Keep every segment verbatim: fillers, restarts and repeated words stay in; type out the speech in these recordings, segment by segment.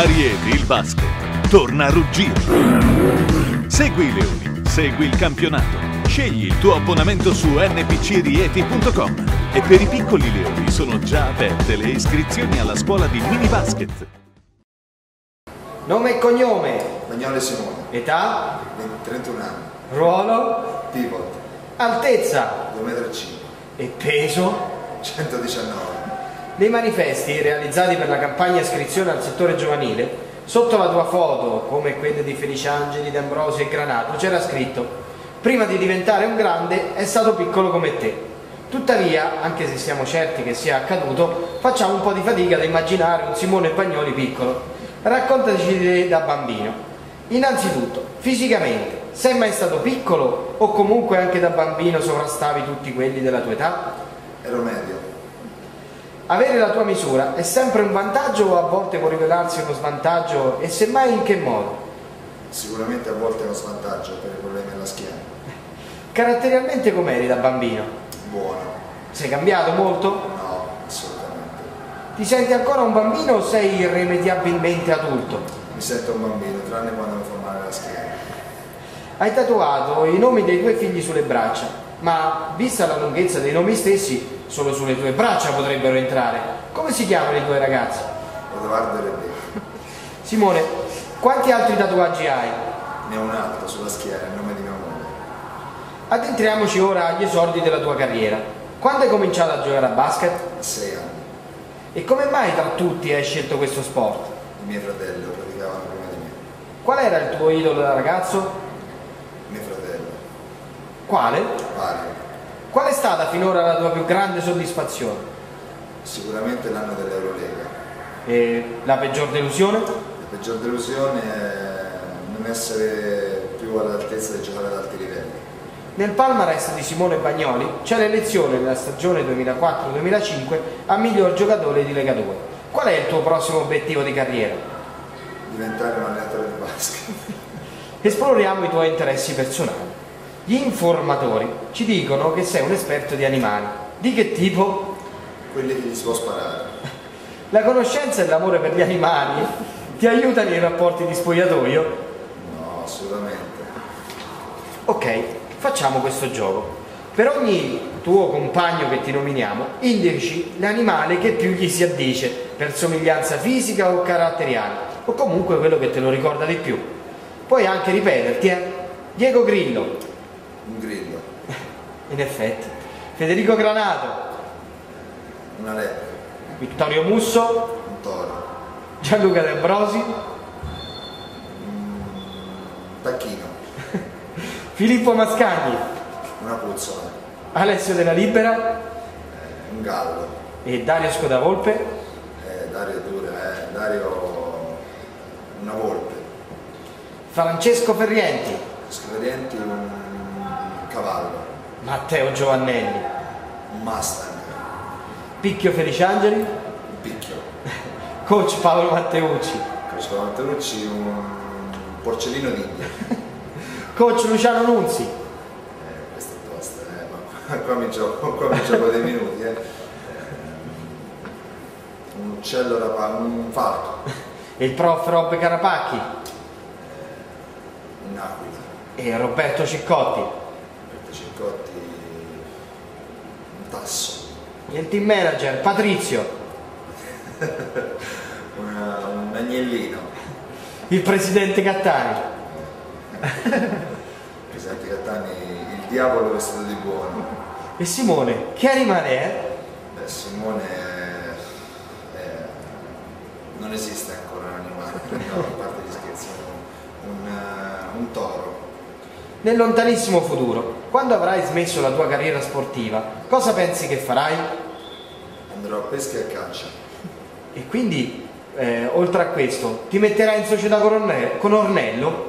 Rieti il basket torna a ruggire. Segui i Leoni, segui il campionato, scegli il tuo abbonamento su n p c rieti punto com e per i piccoli Leoni sono già aperte le iscrizioni alla scuola di mini basket. Nome e cognome? Bagnole Simone. Età? trentuno anni. Ruolo? Pivot. Altezza? due virgola cinque E peso? centodiciannove. Nei manifesti realizzati per la campagna iscrizione al settore giovanile, sotto la tua foto, come quelle di Feliciangeli, D'Ambrosi e Granato, c'era scritto: prima di diventare un grande è stato piccolo come te. Tuttavia, anche se siamo certi che sia accaduto, facciamo un po' di fatica ad immaginare un Simone Bagnoli piccolo. Raccontaci di da bambino. Innanzitutto, fisicamente, sei mai stato piccolo o comunque anche da bambino sovrastavi tutti quelli della tua età? Ero medio. Avere la tua misura è sempre un vantaggio o a volte può rivelarsi uno svantaggio, e semmai in che modo? Sicuramente a volte è uno svantaggio per i problemi alla schiena. Caratterialmente com'eri da bambino? Buono. Sei cambiato molto? No, assolutamente. Ti senti ancora un bambino o sei irrimediabilmente adulto? Mi sento un bambino, tranne quando mi fa male la schiena. Hai tatuato i nomi dei tuoi figli sulle braccia, ma vista la lunghezza dei nomi stessi, solo sulle tue braccia potrebbero entrare. Come si chiamano i tuoi ragazzi? Edoardo e Rebecca. Simone, quanti altri tatuaggi hai? Ne ho un altro sulla schiena, il nome di mia moglie. Addentriamoci ora agli esordi della tua carriera. Quando hai cominciato a giocare a basket? A sei anni. E come mai tra tutti hai scelto questo sport? I miei fratelli lo praticavano prima di me. Qual era il tuo idolo da ragazzo? I miei fratelli. Quale? Vari. Qual è stata finora la tua più grande soddisfazione? Sicuramente l'anno dell'Eurolega. E la peggior delusione? La peggior delusione è non essere più all'altezza di giocare ad alti livelli. Nel palmarès di Simone Bagnoli c'è l'elezione nella stagione duemilaquattro duemilacinque a miglior giocatore di Lega due. Qual è il tuo prossimo obiettivo di carriera? Diventare un allenatore di basket. Esploriamo i tuoi interessi personali. Gli informatori ci dicono che sei un esperto di animali. Di che tipo? Quelli che gli si può sparare. La conoscenza e l'amore per gli animali ti aiutano nei rapporti di spogliatoio? No, assolutamente. Ok, facciamo questo gioco. Per ogni tuo compagno che ti nominiamo, indici l'animale che più gli si addice, per somiglianza fisica o caratteriale, o comunque quello che te lo ricorda di più. Puoi anche ripeterti, eh? Diego Grillo. Un grillo. In effetti. Federico Granato. Una lepre. Vittorio Musso. Un toro. Gianluca D'Ambrosi. Un tacchino. Filippo Mascagni. Una puzzola. Alessio Della Libera. Eh, un gallo. E Dario Scodavolpe. Eh, Dario è dura, eh. Dario una volpe. Francesco Ferrienti. Scriventi un cavallo. Matteo Giovannelli. Un Mustang. Picchio Feliciangeli. Un picchio. Coach Paolo Matteucci. Coach Mantenucci un porcellino d'India. Coach Luciano Nunzi. Eh, questa è tosta, eh. Ma qua mi gioco, qua mi gioco dei minuti, eh. Un uccello rapace, un falco. E il prof Rob Carapacchi. Un'aquila. E Roberto Ciccotti. Roberto Cincotti, un tasso. E il team manager Patrizio. Una, un agnellino. Il presidente Cattani. Presidente Cattani, il diavolo vestito di buono. E Simone, che animale è? Beh, Simone è, è, non esiste ancora un animale, no, a parte gli scherzi, un, uh, un toro. Nel lontanissimo futuro, quando avrai smesso la tua carriera sportiva, cosa pensi che farai? Andrò a pesca e a caccia. E quindi, eh, oltre a questo, ti metterai in società con, Orne con Ornello?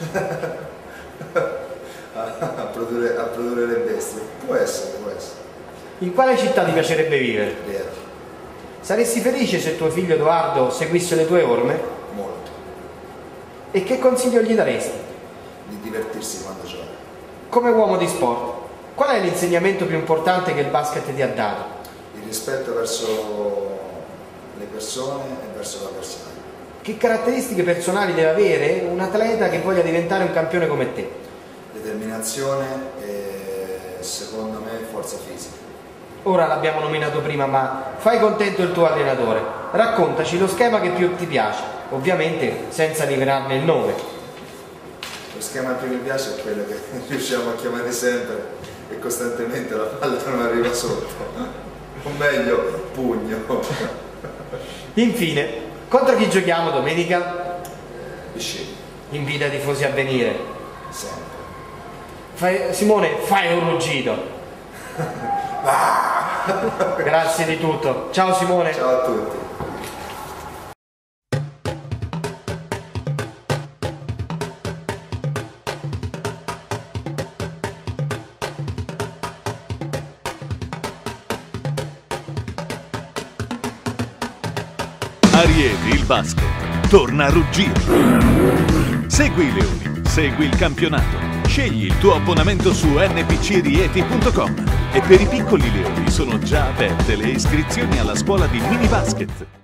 a, a, produrre, a produrre le bestie. Può essere, può essere. In quale città ti piacerebbe vivere? Rieti. Saresti felice se tuo figlio Edoardo seguisse le tue orme? Molto. E che consiglio gli daresti? Di divertirsi quando gioca. Come uomo di sport, qual è l'insegnamento più importante che il basket ti ha dato? Il rispetto verso le persone e verso l'avversario. che caratteristiche personali deve avere un atleta che voglia diventare un campione come te? Determinazione e secondo me forza fisica. Ora l'abbiamo nominato prima, ma fai contento il tuo allenatore. Raccontaci lo schema che più ti piace, ovviamente senza rivelarne il nome. Lo schema che più mi piace è quello che riusciamo a chiamare sempre e costantemente la palla non arriva sotto, o meglio, pugno. Infine, contro chi giochiamo domenica? Piscina. Invita i tifosi a venire. Sempre. Fai, Simone, fai un ruggito. Grazie di tutto. Ciao Simone. Ciao a tutti. Ariete il basket torna a ruggire. Segui i Leoni, segui il campionato. Scegli il tuo abbonamento su N P C Rieti punto com e per i piccoli Leoni sono già aperte le iscrizioni alla scuola di mini basket.